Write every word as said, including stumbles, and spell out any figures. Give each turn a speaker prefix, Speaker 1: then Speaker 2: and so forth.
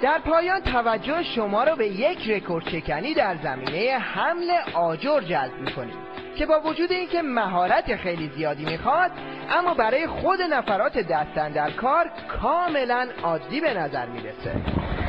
Speaker 1: در پایان توجه شما رو به یک رکورد شکنی در زمینه حمل آجر جلب می‌کنیم که با وجود اینکه مهارت خیلی زیادی میخواد، اما برای خود نفرات دستن در کار کاملا عادی به نظر میرسه.